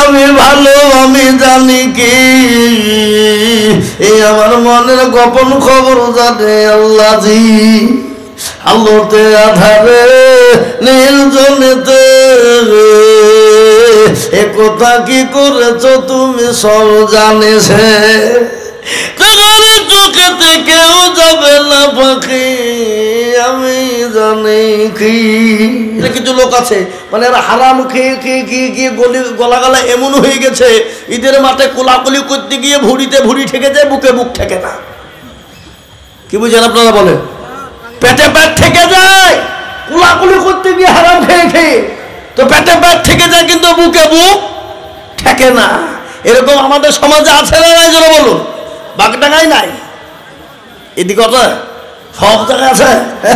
আমি ভালো আমি জানি কি, এই আমার মনের গোপন খবর জানে আল্লাহ জি। আলোতে আধারে নির্জনেতে এ কথা কি করেছো তুমি সব জানেছে, তোমার চোখেতে কেউ যাবে না পাখি আমি জানি কি। কিছু লোক আছে মানে এরা হারাম খেয়ে খেয়ে খেয়ে গিয়ে গলা গলা এমন হয়ে গেছে, ঈদের মাঠে কোলাকুলি করতে গিয়ে ভুড়িতে ভুড়ি ঠেকে যায়, বুকে বুক ঠেকে না। কি বুঝেন আপনারা বলেন? পেটে পেট থেকে যায় কোলাকুলি করতে গিয়ে হারাম খেয়ে খেয়ে, তো পেটে পেট থেকে যায় কিন্তু বুকে বুক ঠেকে না। এরকম আমাদের সমাজে আছে না নাই যেন বলুন? বাগডাঙ্গায় নাই, এদিকে সব জায়গায় আছে,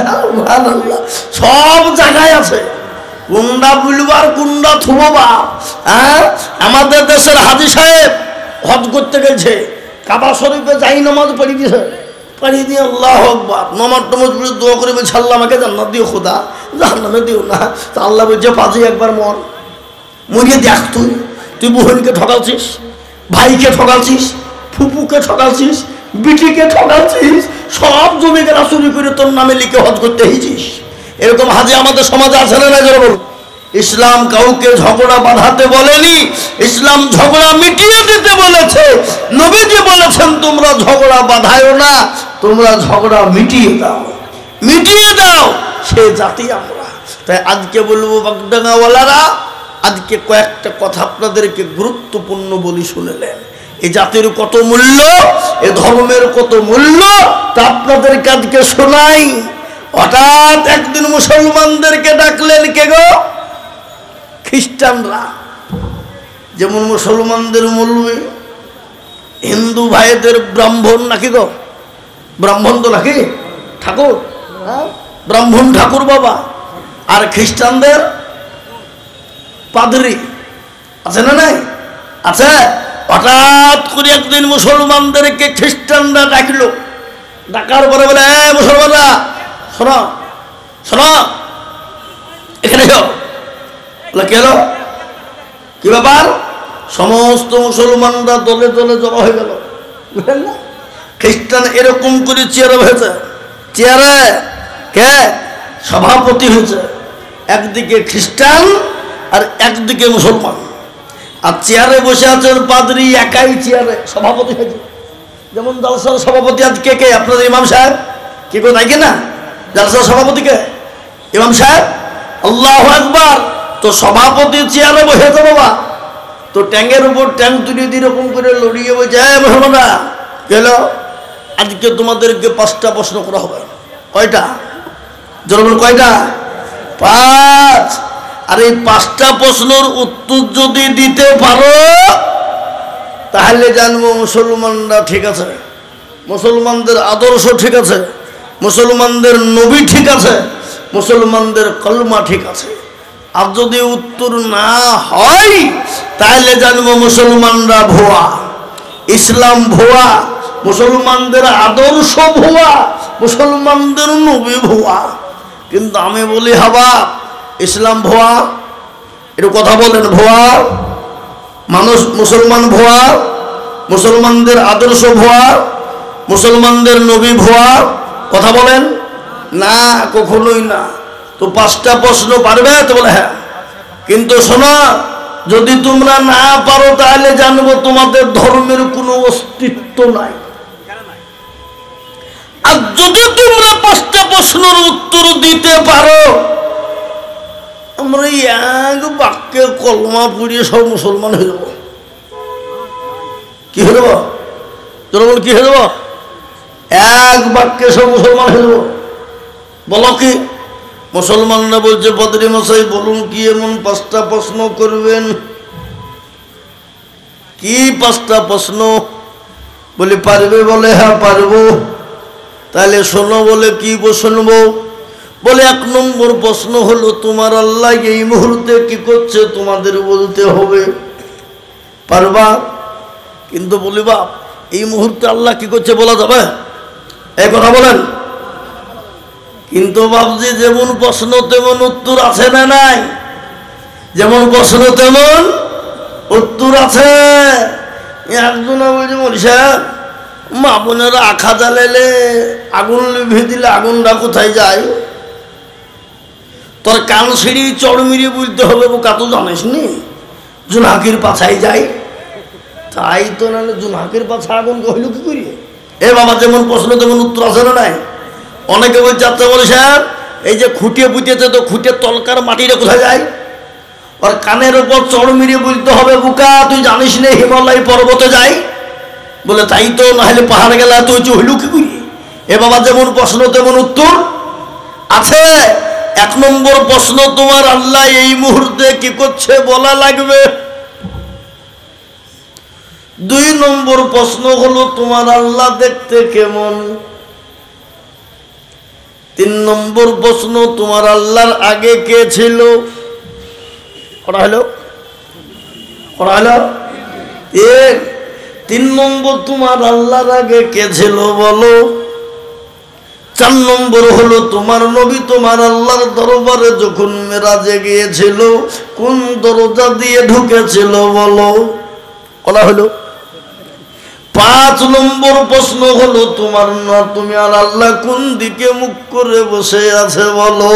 সব জায়গায় আছে। কুন্ডা বুলবার কুন্ডা থুববা। হ্যাঁ, আমাদের দেশের হাজী সাহেব হজ করতে গেছে, কাবা শরীফে যাই নামাজ পড়ি দিয়েছে, পড়িয়ে দিয়ে আল্লাহ আকবার নামাজ টামাজ পড়ে দোয়া করে বলছে আল্লাহ আমাকে জান্নাত দিও, খোদা জাহান্নামে দিও না। তা আল্লাহ বলছে পাঁচই একবার মরিয়ে দেখ, তুই বোনকে ঠকালছিস, ভাইকে ঠকালছিস, ফুপুকে ঠকালছিস, বিটিকে ঠকালছিস, সব জমি গেলা চুরি করে তোর নামে লিখে হজ করতে হয়েছিস। এরকম হাজি আমাদের সমাজে আছে না যারা বলুন? ইসলাম কাউকে ঝগড়া বাঁধাতে বলেনি, ইসলাম ঝগড়া মিটিয়ে দিতে বলেছে। নবীজি বলেছেন তোমরা ঝগড়া বাঁধায়ো না, তোমরা ঝগড়া মিটিয়ে দাও, মিটিয়ে দাও। সে জাতি আমরা। তাই আজকে বলবো বাগডাঙ্গাওয়ালারা, আজকে কয়েকটা কথা আপনাদেরকে গুরুত্বপূর্ণ বলি শুনেলেন। এই জাতির কত মূল্য, এ ধর্মের কত মূল্য তা আপনাদেরকে আজকে শোনাই। হঠাৎ একদিন মুসলমানদেরকে ডাকলেন কে গো? খ্রিস্টানরা। যেমন মুসলমানদের মৌলবি, হিন্দু ভাইদের ব্রাহ্মণ নাকি গো? ব্রাহ্মণ তো নাকি ঠাকুর, ব্রাহ্মণ ঠাকুর বাবা। আর খ্রিস্টানদের পাদরি আছে না নাই? আছে। হঠাৎ করে একদিন মুসলমানদেরকে খ্রিস্টানরা ডাকলো, ডাকার পরে বলে মুসলমানরা শোনো শোনো এখানে বলে কে এলো, কি ব্যাপার? সমস্ত মুসলমানরা দলে দলে জড়ো হয়ে গেল, বুঝলেন না? খ্রিস্টান এরকম করে চেয়ারে হয়েছে, চেয়ারে কে সভাপতি হয়েছে, একদিকে খ্রিস্টান আর একদিকে মুসলমান। আর চেয়ারে বসে আছেন পাদরি, একাই চেয়ারে সভাপতি হয়েছে। যেমন জালসার সভাপতি আজ কে কে? আপনাদের ইমাম সাহেব। কে কেউ নাই না জালসার সভাপতি কে? ইমাম সাহেব। আল্লাহু আকবার। তো সভাপতি চেয়ারে বসেছে বাবা, তো ট্যাঙ্গের উপর ট্যাং তুলে দিয়ে এরকম করে লড়িয়ে বলছে মুসলমানরা গেল, আজকে তোমাদেরকে 5টা প্রশ্ন করা হবে। কয়টা? জনগণ কয়টা? 5। আর এই 5টা প্রশ্নের উত্তর যদি দিতে পারো তাহলে জানবো মুসলমানরা ঠিক আছে, মুসলমানদের আদর্শ ঠিক আছে, মুসলমানদের নবী ঠিক আছে, মুসলমানদের কলমা ঠিক আছে। আর যদি উত্তর না হয় তাহলে জানবো মুসলমানরা ভুয়া, ইসলাম ভুয়া, মুসলমানদের আদর্শ ভুয়া, মুসলমানদের নবী ভুয়া। কিন্তু আমি বলি হাবা ইসলাম ভুয়া, একটু কথা বলেন। ভুয়া মানুষ, মুসলমান ভুয়া, মুসলমানদের আদর্শ ভুয়া, মুসলমানদের নবী ভুয়া। কথা বলেন না, কখনোই না। তো 5টা প্রশ্ন পারবে? তো বলে হ্যাঁ। কিন্তু শোনো, যদি তোমরা না পারো তাহলে জানবো তোমাদের ধর্মের কোনো অস্তিত্ব নাই। আর যদি তোমরা 5টা প্রশ্নের উত্তর দিতে পারো, আমরা এক বাক্যে কলমা পড়িয়ে সব মুসলমান হয়ে যাব। কি হয়ে যাব? তোরা কি হয়ে যাব? এক বাক্যে সব মুসলমান হয়ে যাব। বলো কি? মুসলমানরা বলছে বদরি মশাই বলুন কি এমন 5টা প্রশ্ন করবেন? কি 5টা প্রশ্ন? বলে পারবে? বলে হ্যাঁ পারবো। তাহলে শোনো। বলে কি শুনবো? বলে 1 নম্বর প্রশ্ন হলো তোমার আল্লাহ এই মুহূর্তে কি করছে তোমাদের বলতে হবে। পারবা? কিন্তু বলি বাপ এই মুহূর্তে আল্লাহ কি করছে বলা যাবে? এই কথা বলেন। কিন্তু বাবজি যেমন প্রশ্ন তেমন উত্তর আছে না নাই? যেমন প্রশ্ন তেমন উত্তর আছে। একজনে বলছে মৌলী সাহেব, মা বোনেরা আখা জ্বালাইলে আগুন লিভে দিলে আগুনটা কোথায় যায়? তোর কান সিঁড়ি চড়মিড়ি বুঝতে হবে, বোকা তো জানিস নি জুনাকির পাছায় যায়। তাই তো, নাহলে জুনাকির পাছা আগুন কহিল কি করি? এ বাবা, যেমন প্রশ্ন তেমন উত্তর আছে না নাই? অনেকে বলছে আচ্ছা বলে স্যার, এই যে খুঁটিয়ে পুঁতেছে তো খুঁটিয়ে তলকার মাটিটা কোথায় যায়? ওর কানের উপর চড় মিরিয়ে বুঝতে হবে, বোকা তুই জানিস না হিমালয় পর্বতে যায়? বলে তাই তো, নাহলে পাহাড় গেলে তুই হইল কি করি? এ বাবা, যেমন প্রশ্ন তেমন উত্তর আছে। 1 নম্বর প্রশ্ন, তোমার আল্লাহ এই মুহূর্তে কি করছে বলা লাগবে। 2 নম্বর প্রশ্ন হলো তোমার আল্লাহ দেখতে কেমন। 3 নম্বর প্রশ্ন, তোমার আল্লাহর আগে কে ছিল? করা হলো 3 নম্বর, তোমার আল্লাহর আগে কে ছিল বলো। 4 নম্বর হলো তোমার নবী তোমার আল্লাহর দরবারে যখন মেরাজে গিয়েছিল কোন দরজা দিয়ে ঢুকেছিল বলো। বলা হলো। 5 নম্বর প্রশ্ন হলো তোমার না তুমি আর আল্লাহ কোন দিকে মুখ করে বসে আছে বলো।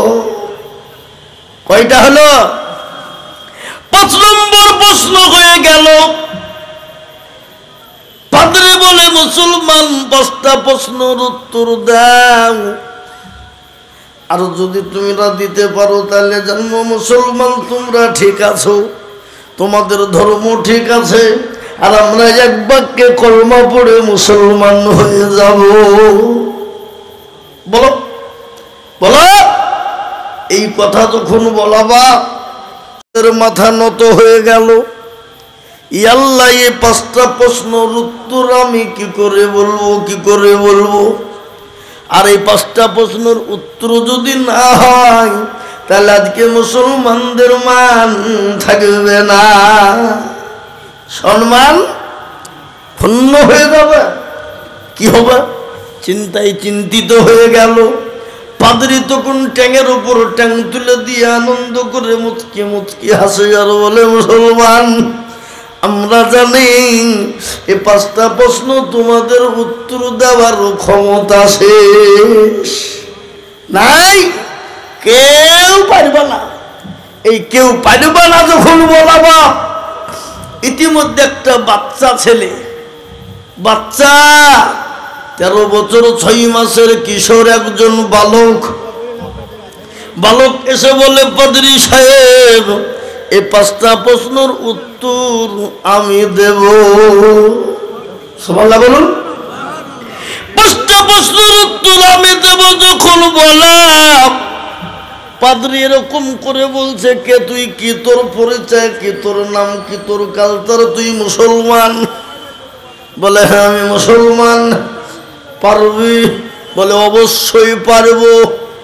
কয়টা হলো? 5 নম্বর প্রশ্ন হয়ে গেল। পাদ্রী বলে মুসলমান 5টা প্রশ্নের উত্তর দাও, আর যদি তোমরা দিতে পারো তাহলে জন্ম মুসলমান তোমরা ঠিক আছো, তোমাদের ধর্ম ঠিক আছে, আর আমরা এক বাক্যে কলমা পড়ে মুসলমান হয়ে যাব। বলো বলো। এই কথা যখন বলাবা মাথা নত হয়ে গেল। আল্লাহ, এই 5টা প্রশ্নের উত্তর আমি কি করে বলবো? আর এই 5টা প্রশ্নের উত্তর যদি না হয় তাহলে আজকে মুসলমানদের মান থাকবে না, সম্মান ক্ষুণ্ণ হয়ে যাবে। কি হবে? চিন্তায় চিন্তিত হয়ে গেল। পাদ্রী তখন ট্যাঙের উপর ট্যাং তুলে দিয়ে আনন্দ করে মুচকি মুচকি হাসে আর বলে, মুসলমান আমরা জানি এই 5টা প্রশ্ন তোমাদের উত্তর দেওয়ার ক্ষমতা শেষ নাই, কেউ পারবে না। এই কেউ পারবে না যখন বলাবা, ইতিমধ্যে একটা বাচ্চা ছেলে, 13 বছর 6 মাসের কিশোর, একজন বালক এসে বলে, পাদ্রী সাহেব এই 5টা প্রশ্নের উত্তর আমি দেব। সুবহানাল্লাহ বলুন। 5টা প্রশ্নের উত্তর আমি দেব যখন বললাম, পাদ্রী এরকম করে বলছে, কে তুই, কি তোর পরিচয়, কি তোর নাম, কি তোর কালচার, তুই মুসলমান? বলে হ্যাঁ আমি মুসলমান। পারবি? বলে অবশ্যই পারবো।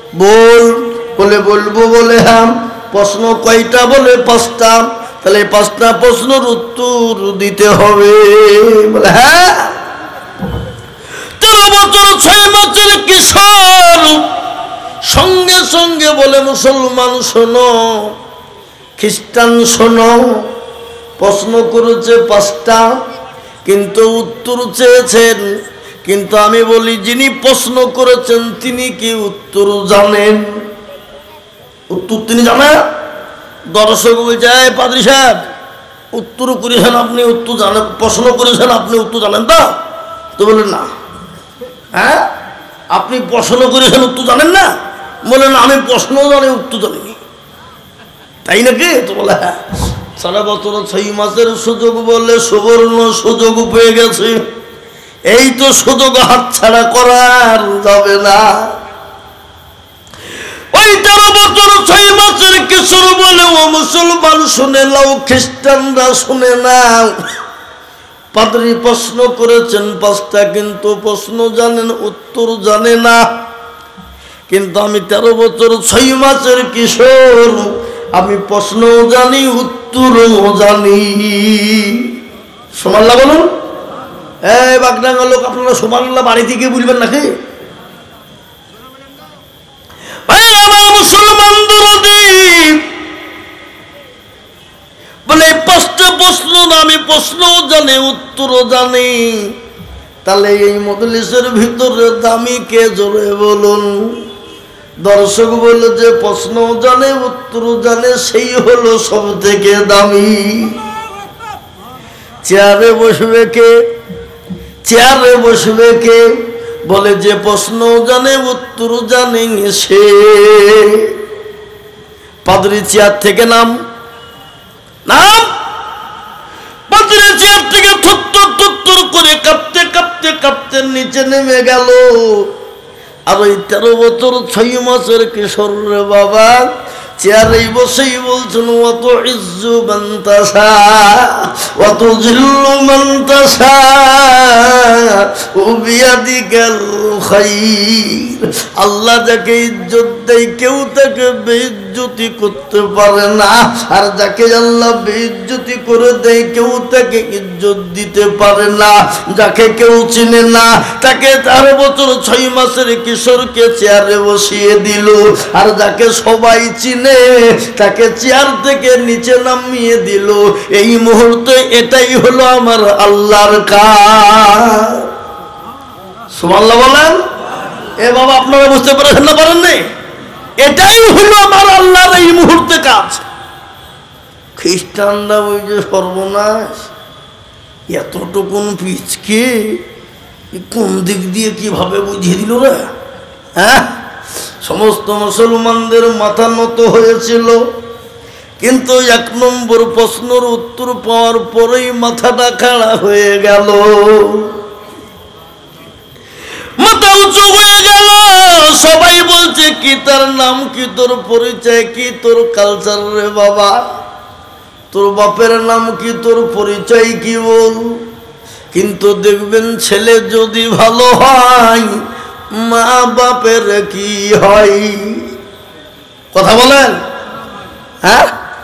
বলবো। বলে হ্যাঁ। প্রশ্ন কয়টা? বলে 5টা। তাহলে 5টা প্রশ্নের উত্তর দিতে হবে। বলে হ্যাঁ। 13 বছর 6 মাসের কিশোর সঙ্গে সঙ্গে বলে, মুসলমান শোনো, খ্রিস্টান শোনো, প্রশ্ন করেছে 5টা, কিন্তু উত্তর চেয়েছেন। কিন্তু আমি বলি, যিনি প্রশ্ন করেছেন তিনি কি উত্তর জানেন? উত্তর তিনি জানেন? দর্শক বলছে, পাদ্রী সাহেব উত্তর করেছেন আপনি, উত্তর জানেন, প্রশ্ন করেছেন আপনি, উত্তর জানেন তো? বলেন না। হ্যাঁ, আপনি প্রশ্ন করেছেন উত্তর জানেন না? বলেন আমি প্রশ্ন জানি, উত্তর জানি। তাই নাকি? তো বলে হ্যাঁ। 4 বছর 6 মাসের সুযোগ বলে সুবর্ণ সুযোগ পেয়ে গেছে, এই তো সুযোগ হাতছাড়া করার যাবে না। ওই 13 বছর 6 মাসের কিশোর বলে, ও মুসলমান শুনে নাও, খ্রিস্টানরা শুনে নাও, পাদ্রী প্রশ্ন করেছেন 5টা, কিন্তু প্রশ্ন জানেন, উত্তর জানে না। কিন্তু আমি 13 বছর 6 মাসের কিশোর, আমি প্রশ্নও জানি, উত্তরও জানি। সুবহানাল্লাহ বলুন। এই বাগডাঙ্গা লোক, আপনারা সুবহানাল্লাহ বাড়ি থেকে বলবেন নাকি? মুসলমান বলে 5টা প্রশ্ন না, আমি প্রশ্নও জানি উত্তরও জানি। তাহলে এই মজলিসের ভিতরে দামি কে জোরে বলুন? দর্শক বলল যে প্রশ্নও জানে উত্তরও জানে, সেই হলো সব থেকে দামি। চেয়ারে বসবে কে? চেয়ারে বসবে কে? বলে যে প্রশ্নও জানে উত্তরও জানে সে। পাদ্রী চেয়ার থেকে নাম নাম পাদ্রী চেয়ার থেকে থুত্তর থুত্তর করে কাঁপতে কাঁপতে কাঁপতে নিচে নেমে গেল। আর ওই 13 বছর 6 মাসের কিশোর রে বাবা চেয়ারে বসেই বলছেন, অত ইজ্জু বান্তাসা অত জিল্লু বান্তাসা ও বিয়াদিকাল খাইর। আল্লাহ যাকে ইজ্জত দেয় কেউ তাকে বেইজ্জতি করতে পারে না, আর যাকে আল্লাহ বেইজ্জতি করে দেয় কেউ তাকে ইজ্জত দিতে পারে না। যাকে কেউ চিনে না তাকে 13 বছর 6 মাসের কিশোরকে চেয়ারে বসিয়ে দিল, আর যাকে সবাই চিনে তাকে চেয়ার থেকে নিচে নামিয়ে দিল। এই মুহূর্তে এটাই হলো আমার আল্লাহর কাজ। সুবহানাল্লাহ বলেন। এ বাবা আপনারা বুঝতে পারছেন না পারেন না? এটাই হলো আমার আল্লাহর এই মুহূর্তে কাজ। খ্রিস্টানরা ওই যে সর্বনাশ, এতটুকুন পিচকে কোন দিক দিয়ে কিভাবে বুঝিয়ে দিল রে? হ্যাঁ, সমস্ত মুসলমানদের মাথা নত হয়েছিল, কিন্তু 1 নম্বর প্রশ্নের উত্তর পাওয়ার পরেই মাথাটা খাড়া হয়ে গেল, মাথা উঁচু হয়ে গেল। সবাই বলছে কি তার নাম কি, তোর পরিচয় কি, তোর কালচার রে বাবা, তোর বাপের নাম কি, তোর পরিচয় কি বল। কিন্তু দেখবেন ছেলে যদি ভালো হয় মা বাপের কি হয়? কথা বলেন। হ্যাঁ,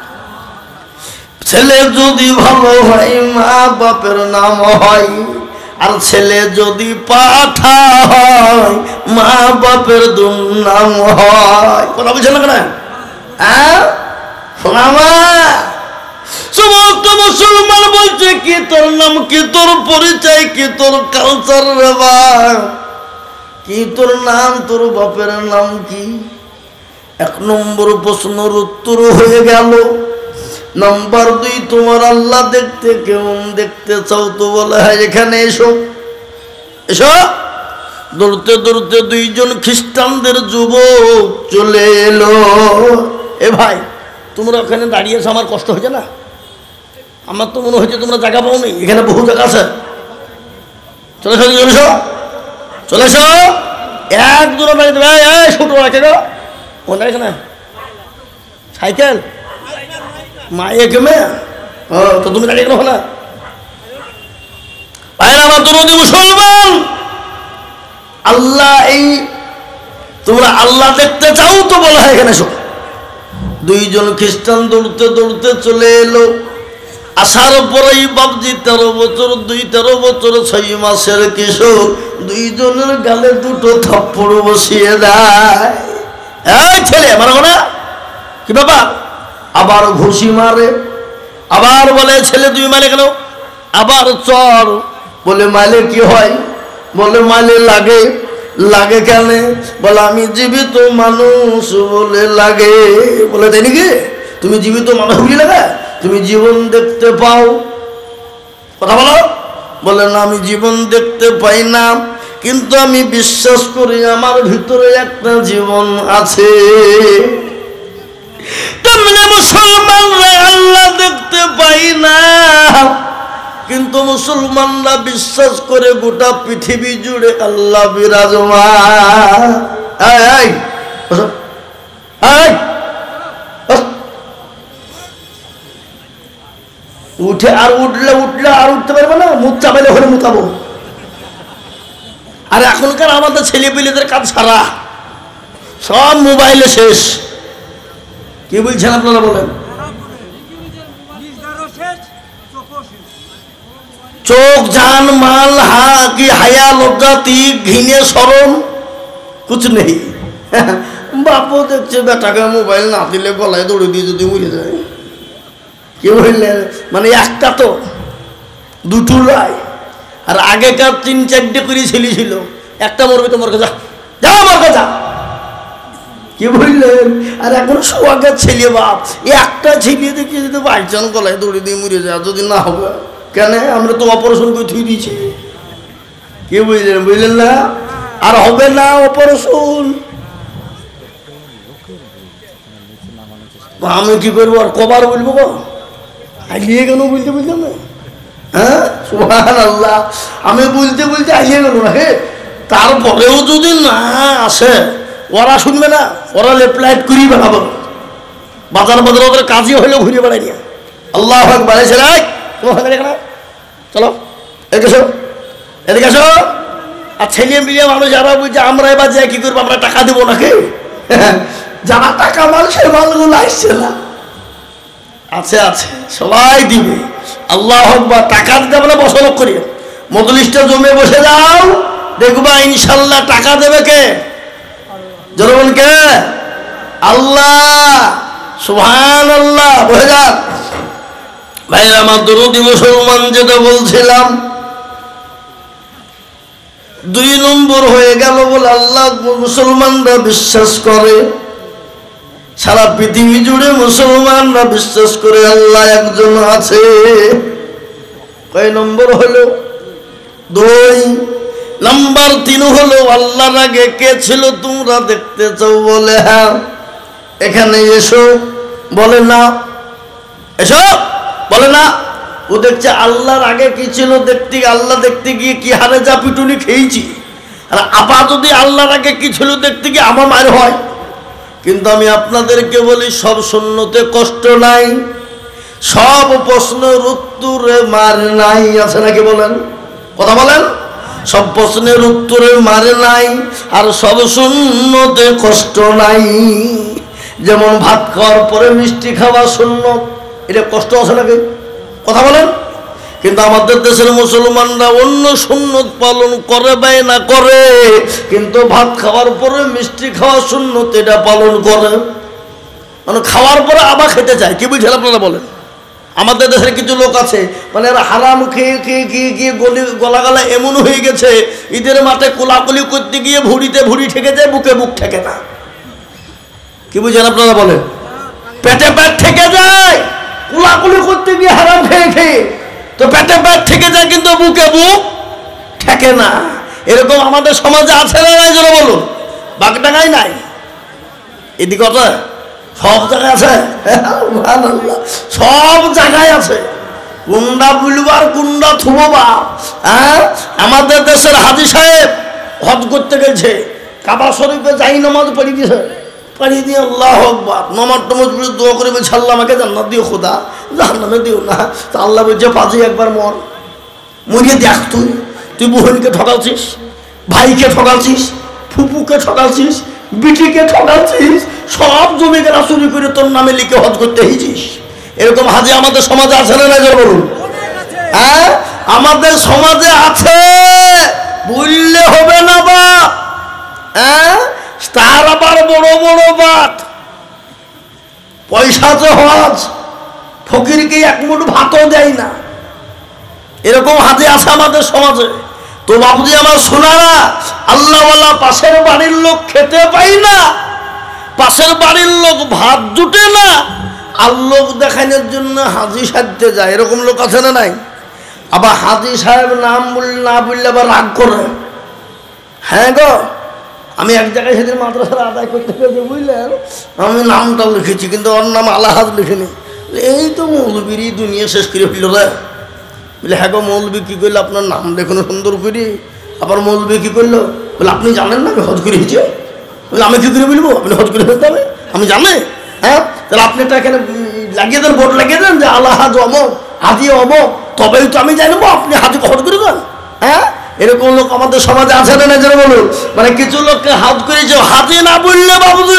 ছেলে যদি ভালো হয় মা বাপের নাম হয়, আর ছেলে যদি পাঠা হয় মা বাপের দুর্নাম হয়। কথা বুঝছেন না? হ্যাঁ শোনা মা, সমস্ত মুসলমান বলছে কি তোর নাম কি, তোর পরিচয় কি, তোর কালচার রে বাপ কি, তোর নাম, তোর বাপের নাম কি? 1 নম্বর প্রশ্নের উত্তর হয়ে গেল। নাম্বার 2, তোমার আল্লাহ দেখতে কেমন? দেখতে চাও তো বলে হ্যাঁ এখানে এসো এসো। দৌড়তে দৌড়তে 2 জন খ্রিস্টানদের যুবক চলে এলো। এ ভাই তোমরা ওখানে দাঁড়িয়েছো, আমার কষ্ট হয়েছে না? আমার তো মনে হচ্ছে তোমরা জায়গা পাওনি, এখানে বহু জায়গা আছে। চলে এসো চলে এসো চলে এসো। 1 2 দাঁড়িয়ে দেবে। এই ছোট রাখে গো কোন দাঁড়িয়েছে না? সাইকেল মায়ে কেমে তো তুমি দাঁড়িয়ে গেলো না? ভাইরা আমার দরদি মুসলমান, আল্লাহ এই তোমরা আল্লাহ দেখতে চাও তো বলা হয় এখানে এসো। 2 জন খ্রিস্টান দৌড়তে দৌড়তে চলে এলো। আসার পরেই বাবজি 13 বছর 13 বছর 6 মাসের কিশোর 2 জনের গালে 2টো থাপ্পড় বসিয়ে দেয়। এই ছেলে মারো না কি বাবা? আবার ঘুষি মারে, আবার বলে ছেলে তুই মালে কেন? আবার চর বলে মালে কি হয়? বলে মালে লাগে। লাগে কেন? বলে আমি জীবিত মানুষ বলে লাগে। বলে তাই নাকি? তুমি জীবিত মানুষ বলে লাগে? তুমি জীবন দেখতে পাও? কথা বলো। বলে না আমি জীবন দেখতে পাই না, কিন্তু আমি বিশ্বাস করি আমার ভিতরে একটা জীবন আছে। তেমনি মুসলমানরা আল্লাহ দেখতে পাই না, কিন্তু মুসলমানরা বিশ্বাস করে গোটা পৃথিবী জুড়ে আল্লাহ বিরাজমান। উঠে আর উঠলে আর উঠতে পারবে না, মুখ চাপাইলে হলে মুতাবো। আর এখনকার আমাদের ছেলেপিলেদের কাজ সারা সব মোবাইলে শেষ। কি বলছেন আপনারা বলেন? চোখ জান মাল হা কি হায়া লজ্জা তিক ঘিনে শরম কুছ নেই। বাপও দেখছে বেটাকে মোবাইল না দিলে গলায় দৌড়ে দিয়ে যদি মরে যায়। কি বললেন? মানে একটা তো দুটো নয়, আর আগেকার 3-4টে করে ছেলে ছিল, একটা মরবে তো মরকে যা যা মরকে যা, কি বললেন? আর এখন সোয়াগের ছেলে বাপ, একটা ছেলে দেখে যদি বাইচান গলায় দড়ি দিয়ে মরে যায়, যদি না হবে কেন? আমরা তো অপারেশন করে থুই দিয়েছি, কি বুঝলেন? বুঝলেন না? আর হবে না অপারেশন। আমি কি করবো আর কবার বলবো গো? আইলিয়ে কেন বলতে বলতাম না? হ্যাঁ সুবহানাল্লাহ, আমি বলতে বলতে আইলিয়ে গেল না। হে তারপরেও যদি না আসে, ওরা শুনবে না, ওরা লেফট করিয়ে বেড়াবো, বাজার বাজার ওদের কাজই হইলেও ঘুরিয়ে বেড়াই নিয়ে। আল্লাহ আকবার। চলো এদিকে এসো, এদিকে এসো। আর ছেলে মিলিয়ে মানুষ যারা বুঝছে আমরা এবার যাই কি করবো, আমরা টাকা দেবো নাকি? যারা টাকা মাল সে মালগুলো আসছে না, আছে আছে সবাই দিবে। আল্লাহ আকবার। টাকা দিতে আমরা বসলক করি, মজলিসটা জমে বসে যাও, দেখবা ইনশাল্লাহ টাকা দেবে কে? জনগণ কে? আল্লাহ। সুবহানাল্লাহ। বসে যান ভাইরা আমার দরদি মুসলমান। যেটা বলছিলাম, 2 নম্বর হয়ে গেল বলে আল্লাহ মুসলমানরা বিশ্বাস করে, সারা পৃথিবী জুড়ে মুসলমানরা বিশ্বাস করে আল্লাহ একজন আছে। কয় নম্বর হলো? 2 নাম্বার 3 হলো আল্লাহর আগে কে ছিল তোমরা দেখতে চাও? বলে হ্যাঁ। এখানে এসো, বলে না। এসো, বলে না। ও দেখছে আল্লাহর আগে কি ছিল দেখতে, আল্লাহ দেখতে গিয়ে কি হারে যা পিটুনি খেয়েছি, আর আবার যদি আল্লাহর আগে কি ছিল দেখতে গিয়ে আমার মার হয়। কিন্তু আমি আপনাদেরকে বলি, সব শূন্যতে কষ্ট নাই, সব প্রশ্নের উত্তরে মার নাই। আছে নাকি বলেন? কথা বলেন। সব প্রশ্নের উত্তরে মার নাই, আর সব শূন্যতে কষ্ট নাই। যেমন ভাত খাওয়ার পরে মিষ্টি খাওয়া সুন্নত, এটা কষ্ট আছে নাকি? কথা বলেন। কিন্তু আমাদের দেশের মুসলমানরা অন্য সুন্নত পালন করে বা না করে, কিন্তু ভাত খাওয়ার পরে মিষ্টি খাওয়া সুন্নত এটা পালন করে। মানে খাওয়ার পরে আবার খেতে চায়। কি বুঝলেন আপনারা বলেন? আমাদের দেশের কিছু লোক আছে, মানে এরা হারাম খেয়ে খেয়ে গিয়ে গিয়ে গলা গলা এমন হয়ে গেছে, ঈদের মাঠে কোলাকুলি করতে গিয়ে ভুড়িতে ভুড়ি ঠেকে যায়, বুকে বুক ঠেকে না। কি বুঝলেন আপনারা বলেন? পেটে পেট ঠেকে যায় কোলাকুলি করতে গিয়ে হারাম খেয়ে খেয়ে, তো পেটে পেট থেকে যায় কিন্তু বুকে বুক ঠেকে না। এরকম আমাদের সমাজে আছে না নাই? যেন বলুন। বাগডাঙ্গায় নাই, এদিকে সব জায়গায় আছে, সব জায়গায় আছে। কুন্ডা বুলবার কুন্ডা থুববা। হ্যাঁ, আমাদের দেশের হাজী সাহেব হজ করতে গেছে, কাবা শরীফে যাই নামাজ পড়ি দিয়েছে, পাড়ি দিয়ে আল্লাহ আকবার নমাজ টমাজ বলে দোয়া করে বলছে আল্লাহ আমাকে জান্নাত দিও, খোদা জান্নাতে দিও না। তা আল্লাহ বলছে পাঁচই একবার মরিয়ে দেখ, তুই বোনকে ঠকালছিস, ভাইকে ঠকালছিস, ফুপুকে ঠকালছিস, বিটিকে ঠকালছিস, সব জমি কেনা চুরি করে তোর নামে লিখে হজ করতে হয়েছিস। এরকম হাজি আমাদের সমাজে আছে না? বলুন। হ্যাঁ, আমাদের সমাজে আছে, বললে হবে না বা। হ্যাঁ, তার আবার বড় বড় বাত, পয়সাতে হজ, ফকিরকে এক মুঠ ভাতও দেয় না। এরকম হাজি আছে আমাদের সমাজে। তো বাবুজি আমার শোনারা, আল্লাহওয়ালা পাশের বাড়ির লোক খেতে পাই না, পাশের বাড়ির লোক ভাত জুটে না, আর লোক দেখানোর জন্য হাজি সাজতে যায়। এরকম লোক আছে না নাই? আবার হাজি সাহেব নাম বললে না বললে আবার রাগ করে। হ্যাঁ গো, আমি এক জায়গায় সেদিন মাদ্রাসার আদায় করতে গেছি, বুঝলেন, আমি নামটাও লিখেছি কিন্তু ওর নাম আলাহাজ লিখিনি। এই তো মৌলবীরই দুনিয়া শেষ করে ফেলল রে। বলে হ্যাঁ গো, মৌলবী কী করলো? আপনার নাম লেখনো সুন্দর করে। আবার মৌলবী কী করলো? বলে আপনি জানেন না আমি হজ করে হয়েছি? বলে আমি কী করে বলবো আপনি হজ করে ফেলতে হবে? আমি জানে? হ্যাঁ, তাহলে আপনি এটা এখানে লাগিয়ে দেন, বোর্ড লাগিয়ে দেন যে আলাহাজ অমক, হাজি অমক, তবেই তো আমি জানবো আপনি হাজি হজ করে দেন। হ্যাঁ, এরকম লোক আমাদের সমাজে আছে না? যেন বলুন। মানে কিছু লোককে হাত করেছে, হাতে না বললে বাবুজি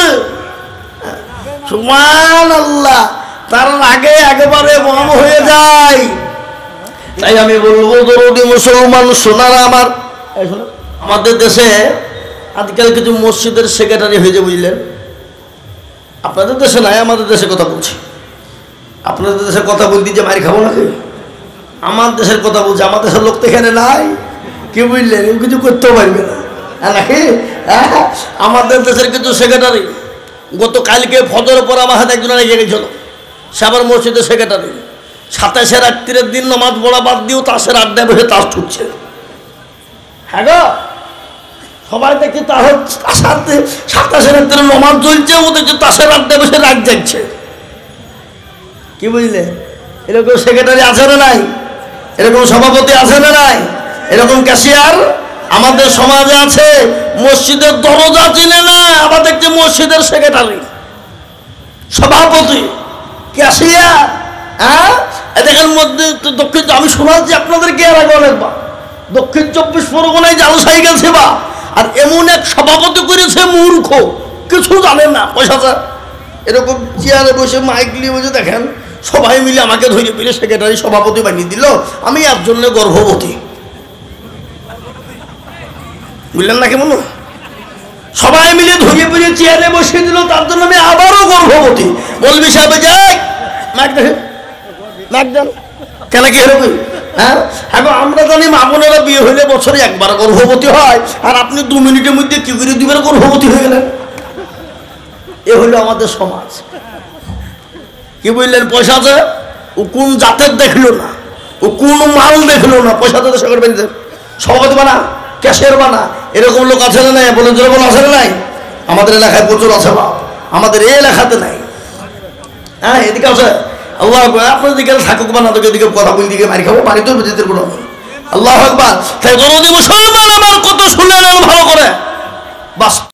সুবহানাল্লাহ, তার আগে একেবারে বম হয়ে যায়। তাই আমি বলবো দরদি মুসলমান সোনারা আমার, আমাদের দেশে আজকাল কিছু মসজিদের সেক্রেটারি হয়েছে, বুঝলেন? আপনাদের দেশে নাই, আমাদের দেশে কথা বলছি। আপনাদের দেশের কথা বলতে যে মারি খাবো নাকি? আমার দেশের কথা বলছে, আমার দেশের লোক তো এখানে নাই, কি বুঝলেন? কিছু করতেও পারবে না নাকি? আমাদের দেশের কিছু সেক্রেটারি গতকালকে ফজরের পর আমার হাতে একজন রেখে গেছিল, সাবার মসজিদের সেক্রেটারি। 27 রাত্রির দিন নামাজ পড়া বাদ দিয়েও তাসের আড্ডায় বসে তাস ছুটছে। হ্যাঁ গো, সবাই দেখি তাহলে 27 রাত্রির নামাজ চলছে, ও দেখছে তাসের আড্ডায় বসে রাগ যাচ্ছে। কি বুঝলে? এরকম সেক্রেটারি আছে না নাই? এরকম সভাপতি আছে না নাই? এরকম ক্যাশিয়ার আমাদের সমাজে আছে। মসজিদের দরজা চিনে না, আবার দেখছি মসজিদের সেক্রেটারি, সভাপতি, ক্যাশিয়ার। হ্যাঁ, এদের মধ্যে দক্ষিণ, আমি শোনাচ্ছি আপনাদেরকে এর আগে অনেকবার, দক্ষিণ 24 পরগনায় জালসাই গেছে বা, আর এমন এক সভাপতি করেছে মূর্খ, কিছু জানেন না, পয়সা। এরকম চেয়ারে বসে মাইক নিয়ে বসে দেখেন, সবাই মিলে আমাকে ধরে পেলে সেক্রেটারি সভাপতি বানিয়ে দিল, আমি এর জন্য গর্ভবতী। বুঝলেন না কেমন? সবাই মিলে ধরিয়ে পেরে চেয়ারে বসিয়ে দিল, তার জন্য আমি আবারও গর্ভবতী। বলবি সাহেব যাই মাইক দেখেন, মাইক দেন কেন? কি এরকম? হ্যাঁ, এখন আমরা জানি মা বোনেরা বিয়ে হইলে বছরে একবার গর্ভবতী হয়, আর আপনি 2 মিনিটের মধ্যে কি করে 2বার গর্ভবতী হয়ে গেলেন? এ হলো আমাদের সমাজ। কি বললেন? পয়সা আছে, ও কোন জাতের দেখলো না, ও কোন মাল দেখলো না, পয়সা তো সরকার বেঁধে সভাপতি বানা, ক্যাশিয়ার বানা। এরকম লোক আছে না নাই? বলে জোরে বলো, আছে না নাই? আমাদের এলাকায় প্রচুর আছে বা, আমাদের এই এলাকাতে নাই। হ্যাঁ, এদিকে আছে। আল্লাহ আপনার দিকে থাকুক বা না, তোকে এদিকে কথা বলি, দিকে মারি খাবো, বাড়িতেও বেঁচে কোনো। আল্লাহ আকবার। তাই জনদি মুসলমান আমার কত শুনলেন ভালো করে, বাস।